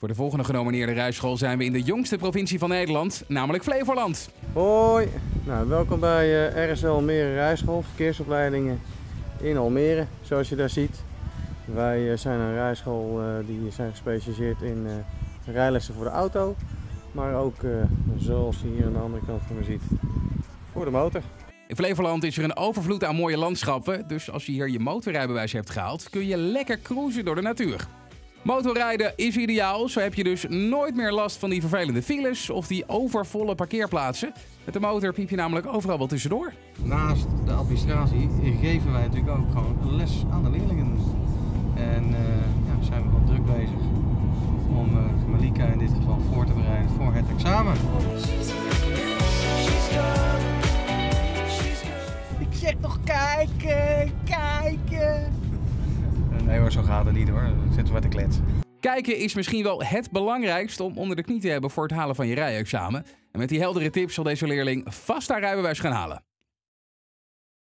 Voor de volgende genomineerde rijschool zijn we in de jongste provincie van Nederland, namelijk Flevoland. Hoi, welkom bij RSL Almere Rijschool, verkeersopleidingen in Almere, zoals je daar ziet. Wij zijn een rijschool die zijn gespecialiseerd in rijlessen voor de auto, maar ook, zoals je hier aan de andere kant van me ziet, voor de motor. In Flevoland is er een overvloed aan mooie landschappen, dus als je hier je motorrijbewijs hebt gehaald, kun je lekker cruisen door de natuur. Motorrijden is ideaal, zo heb je dus nooit meer last van die vervelende files of die overvolle parkeerplaatsen. Met de motor piep je namelijk overal wel tussendoor. Naast de administratie geven wij natuurlijk ook gewoon les aan de leerlingen. En zijn we gewoon druk bezig om Malika in dit geval voor te bereiden voor het examen. Ik zeg toch kijken, kijken. Nee hoor, zo gaat het niet hoor. Dan zitten we maar te kletsen. Kijken is misschien wel het belangrijkst om onder de knie te hebben voor het halen van je rijexamen. En met die heldere tips zal deze leerling vast haar rijbewijs gaan halen.